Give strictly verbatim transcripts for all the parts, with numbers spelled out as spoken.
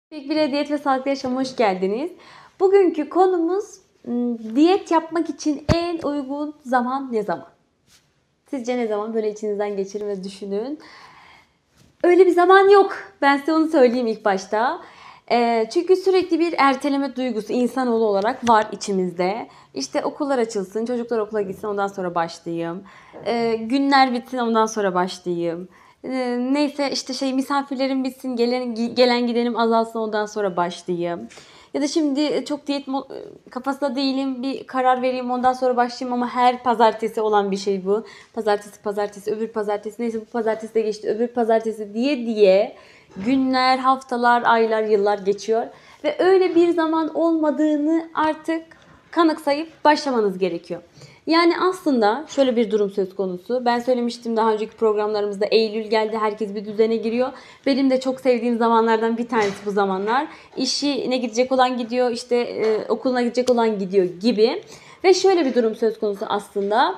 Pek bir diyet ve sağlıklı yaşama hoş geldiniz. Bugünkü konumuz diyet yapmak için en uygun zaman ne zaman? Sizce ne zaman? Böyle içinizden geçirin ve düşünün. Öyle bir zaman yok. Ben size onu söyleyeyim ilk başta. E, çünkü sürekli bir erteleme duygusu insanoğlu olarak var içimizde. İşte okullar açılsın, çocuklar okula gitsin ondan sonra başlayayım. E, günler bitsin ondan sonra başlayayım. E, neyse işte şey misafirlerim bitsin, gelen, gelen gidelim azalsın ondan sonra başlayayım. Ya da şimdi çok diyet kafasında değilim, bir karar vereyim ondan sonra başlayayım ama her pazartesi olan bir şey bu. Pazartesi pazartesi öbür pazartesi neyse bu pazartesi de geçti öbür pazartesi diye diye günler, haftalar, aylar, yıllar geçiyor. Ve öyle bir zaman olmadığını artık kanıksayıp başlamanız gerekiyor. Yani aslında şöyle bir durum söz konusu. Ben söylemiştim daha önceki programlarımızda, Eylül geldi, herkes bir düzene giriyor. Benim de çok sevdiğim zamanlardan bir tanesi bu zamanlar. İşine gidecek olan gidiyor, işte e, okuluna gidecek olan gidiyor gibi. Ve şöyle bir durum söz konusu aslında.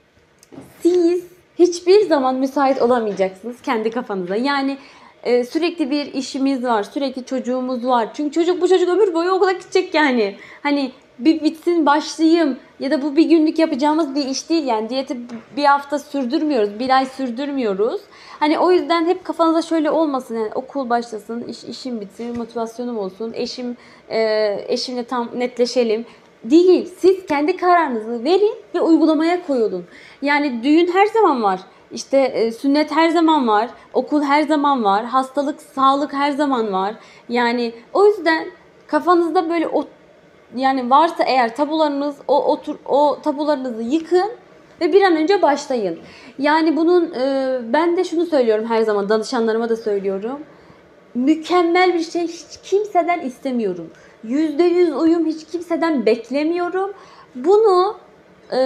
Siz hiçbir zaman müsait olamayacaksınız kendi kafanıza. Yani e, sürekli bir işimiz var, sürekli çocuğumuz var. Çünkü çocuk bu çocuk ömür boyu okula gidecek yani. Hani bir bitsin başlayayım ya da bu bir günlük yapacağımız bir iş değil yani diyeti bir hafta sürdürmüyoruz, bir ay sürdürmüyoruz. Hani o yüzden hep kafanıza şöyle olmasın yani okul başlasın, iş, işim bitsin, motivasyonum olsun, eşim e, eşimle tam netleşelim. Değil. Siz kendi kararınızı verin ve uygulamaya koyulun. Yani düğün her zaman var. İşte e, sünnet her zaman var. Okul her zaman var. Hastalık, sağlık her zaman var. Yani o yüzden kafanızda böyle o yani varsa eğer tabularınız o otur o tabularınızı yıkın ve bir an önce başlayın. Yani bunun e, ben de şunu söylüyorum her zaman danışanlarıma da söylüyorum. Mükemmel bir şey hiç kimseden istemiyorum. yüzde yüz uyum hiç kimseden beklemiyorum. Bunu e,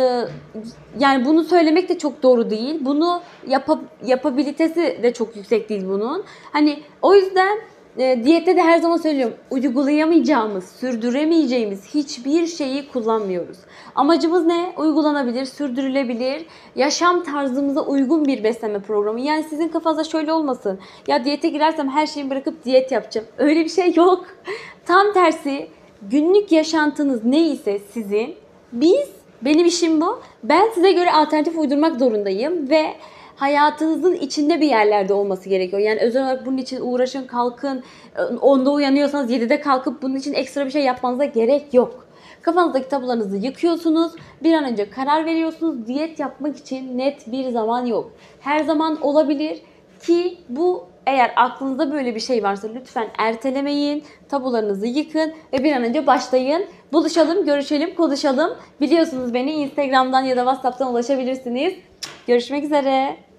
yani bunu söylemek de çok doğru değil. Bunu yap yapabilitesi de çok yüksek değil bunun. Hani o yüzden e, diyette de her zaman söylüyorum. Uygulayamayacağımız, sürdüremeyeceğimiz hiçbir şeyi kullanmıyoruz. Amacımız ne? Uygulanabilir, sürdürülebilir, yaşam tarzımıza uygun bir beslenme programı. Yani sizin kafanızda şöyle olmasın. Ya diyete girersem her şeyi bırakıp diyet yapacağım. Öyle bir şey yok. Tam tersi günlük yaşantınız neyse sizin, biz, benim işim bu. Ben size göre alternatif uydurmak zorundayım ve hayatınızın içinde bir yerlerde olması gerekiyor. Yani özel olarak bunun için uğraşın, kalkın. onda uyanıyorsanız yedide kalkıp bunun için ekstra bir şey yapmanıza gerek yok. Kafanızdaki tabularınızı yıkıyorsunuz. Bir an önce karar veriyorsunuz. Diyet yapmak için net bir zaman yok. Her zaman olabilir ki bu eğer aklınızda böyle bir şey varsa lütfen ertelemeyin. Tabularınızı yıkın ve bir an önce başlayın. Buluşalım, görüşelim, konuşalım. Biliyorsunuz beni Instagram'dan ya da WhatsApp'tan ulaşabilirsiniz. Görüşmek üzere.